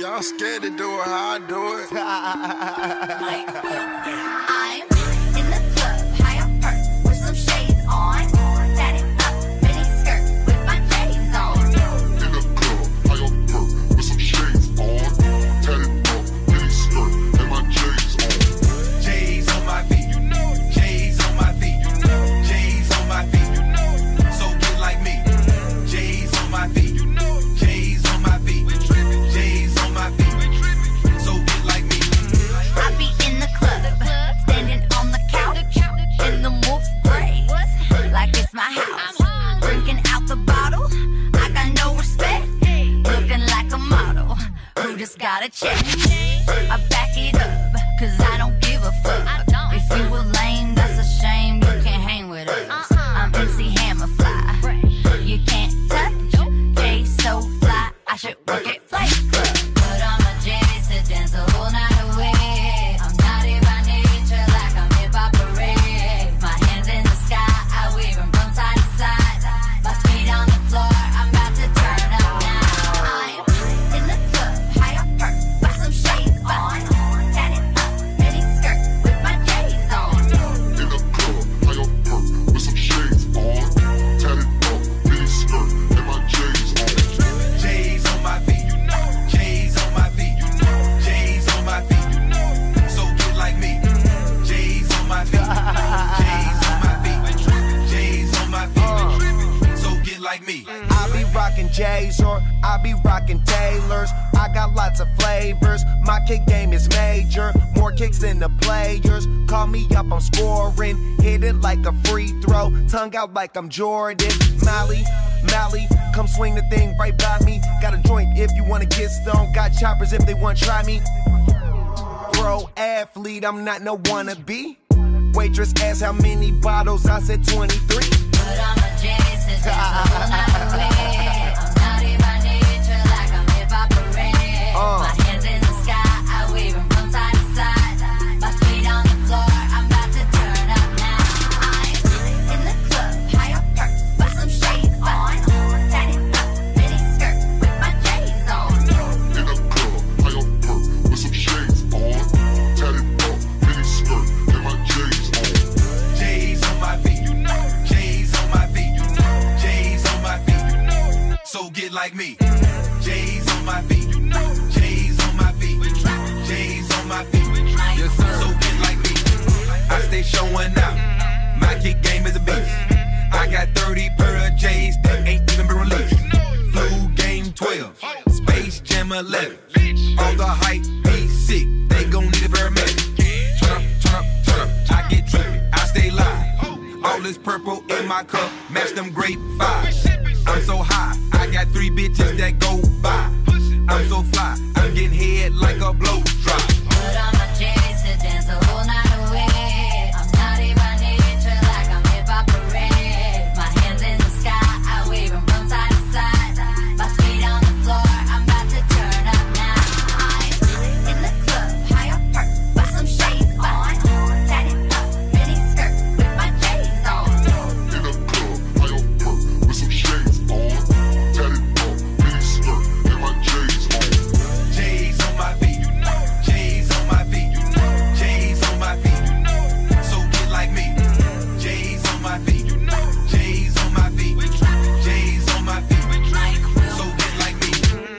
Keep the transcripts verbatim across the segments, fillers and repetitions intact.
Y'all scared to do it how I do it. I'm in the club, high up perk, with some shades on. Tatted up, mini skirt, with my J's on. In the club, high up perk, with some shades on. Tatted up, mini skirt, and my J's on. J's on my feet, you know it. J's on my feet, you know it. J's on my feet, you know it. So get like me. J's on my feet, you know it. J's on my feet. J's on my feet. So get like me. I be in the club, standing on the couch, in the wolf gray, like it's my house. Drinking out the bottle, I got no respect. Looking like a model, who just got a check. I back it up, cause I don't give a fuck. If you were lame, that's a shame, you can't hang with us. I'm M C Hammerfly, you can't touch. Jay so fly, I should work at Flight Club. Put on my J's to dance the whole night away. I'm naughty by nature, like I'm hip-hop parade. My hands in the sky, I wave them from side to side. My feet on the floor, I'm about to turn up now. I'm in the club, high up perk, with some shades on. Tatted up, mini skirt, with my J's on. In the club, high up perk, with some shades on. Tatted up, mini skirt, and my J's on. J's on my feet, you know it. J's on my feet, you know it. J's on my feet, you know it. So get like me. J's on my feet, J's on my feet. J's on my feet. So get like me. I be rockin' J's or I be rockin' Taylors. I got lots of flavors. My kick game is major. More kicks than the players. Call me up, I'm scoring. Hit it like a free throw. Tongue out like I'm Jordan. Mally, Mally, come swing the thing right by me. Got a joint if you wanna get stoned. Got choppers if they wanna try me. Pro athlete, I'm not no wannabe. Waitress asked how many bottles, I said twenty-three. Put on my J's to dance the whole night away. I'm naughty by nature, like I'm hip-hop parade. Uh. My hands in the sky, I wave them from side to side. My feet on the floor, I'm about to turn up now. I'm in the club, high up perk, with some shades on. Tatted up, mini skirt, with my J's on. In the club, high up perk, with some shades on. Tatted up, mini skirt, and my J's on. J's on my feet, you know it. J's on my feet, you know it. J's on my feet, you know it. So get like me. J's on my feet, you know it. J's on my feet. J's on my feet. Yes, sir. So get like me. I stay showing out. My kick game is a beast. I got thirty pair of J's that ain't even been released. Flu game twelve, Space Jam eleven. All the hype be sick, they gon' need a paramedic. Turn up, turn up, turn up, I get trippy, I stay live. All this purple in my cup, match them grape vibes. I'm so high, I got three bitches that go by. I'm so fly, I'm getting head like a blow dry. Put on my J's to dance the whole night away. I'm naughty by nature, like I'm hip-hop parade. My hands in the sky, I wave them from side to side. My feet on the floor, I'm about to turn up now. I'm in the club, high up perk, with some shades on. Tatted up, mini skirt, with my J's on. In the club, high up perk, with some shades on. Tatted up, mini skirt, and my J's on. J's on my feet, you know it. J's on my feet, you know it. J's on my feet, you know it. So get like me. J's on my feet, you know it. J's on my feet. J's on my feet. So get like me.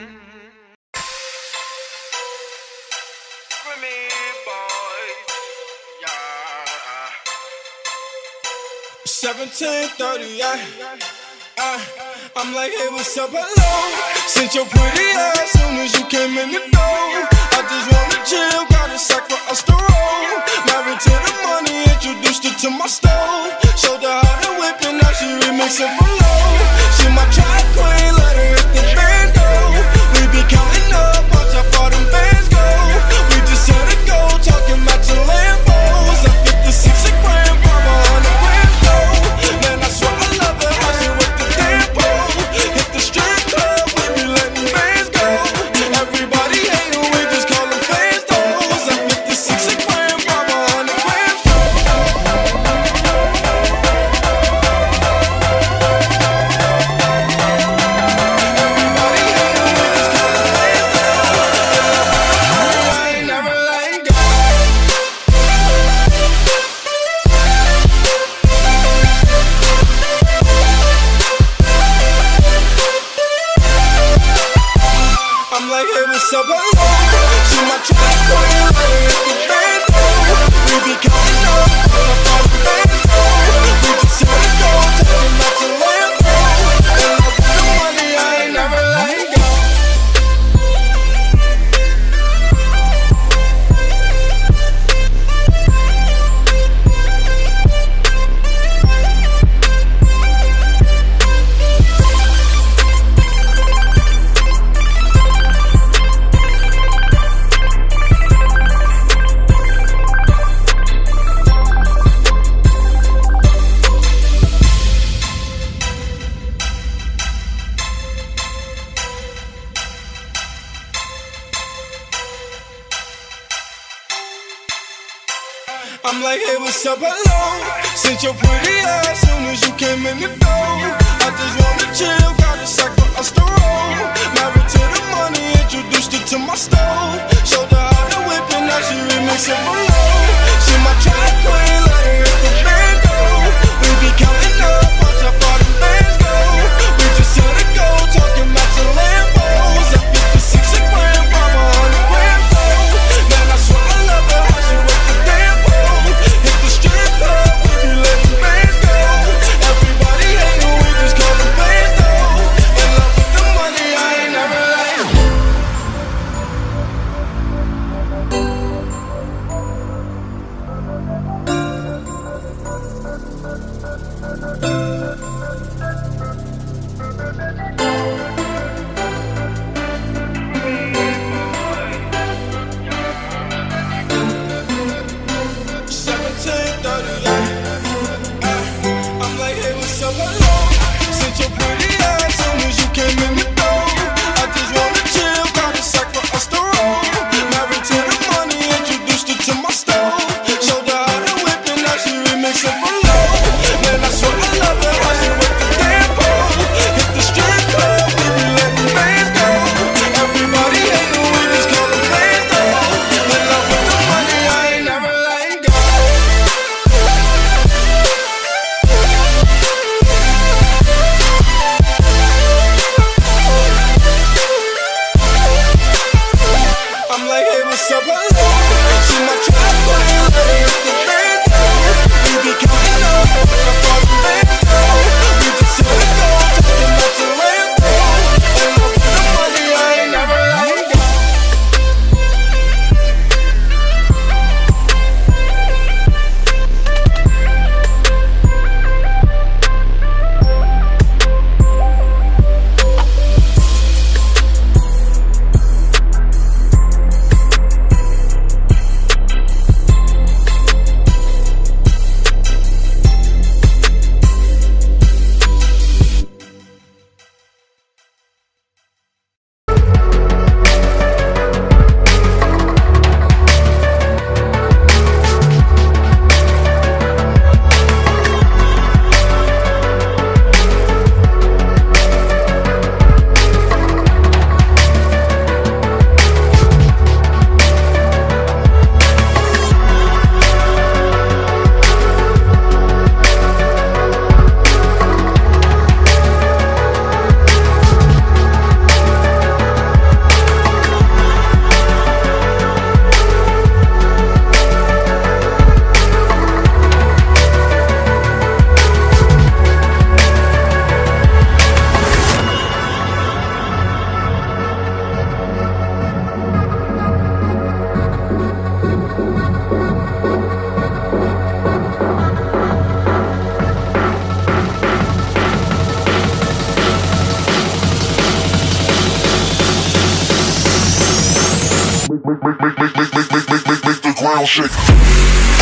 seventeen thirty-eight. Uh, I'm like, hey, what's up, hello? Since your pretty ass soon as you came in the door. I just wanna chill, got a sack for us to roll. Married to the money, introduced her to my stove. Showed her how to whip and now she remixing for low. She my track queen, let her hit the bando. We be counting up, watch how far them bands go. We just had to go, talking about your Lambos. I fifty-six a gram, five hundred grams low. Man, I swear I love her, how she with the tempo. Hit the strip club, we be letting bands go. Everybody hate her, we just call them fans those. I fifty-six a gram, five hundred grams low. like, hey, what's up, hello? She my track queen, like hit the bando. We be counting up all of our bando. We just hit the goal, talking about your Lambo. And love with the money, I ain't never let go. I'm like, hey, what's up, hello? Since your pretty ass soon as you came in the door. I just wanna chill, got a sack for us to roll. Married to the money, introduced her to my stove. Showed her how to whip and now she remix it for low. She my track queen, let her hit the bando. We be counting up, watch how far them bands go. We just hit the go, talking about your Lambos. At fifty-six a gram, five hundred grams though. Man, I swear I love her, how she work the damn pole. Hit the strip club, we be letting bands go. Everybody hatin', we just call them fans though. In love with the money, I ain't never let go. seventeen thirty-eight. I'm like, hey, what's up, hello? Since your pretty ass soon as you came in the door. I just wanna chill, got a sack for us to roll. Married to the money, introduced her to my stove. Showed her how to whip and now she remix it for low. Man, I swear I love her, how she work the damn pole. Hit the strip club, we be letting bands go. Everybody hatin', we just call them fans though. In love with the money, I ain't never letting go. I'm like, hey, what's up, hello? She my track queen, let her hit the bando. We be counting up all of our bando. We just hit the go, talking about your Lambo. In love with the money, I ain't never let go. Make, make, make, make, make, make, make, make, make, make the ground shake.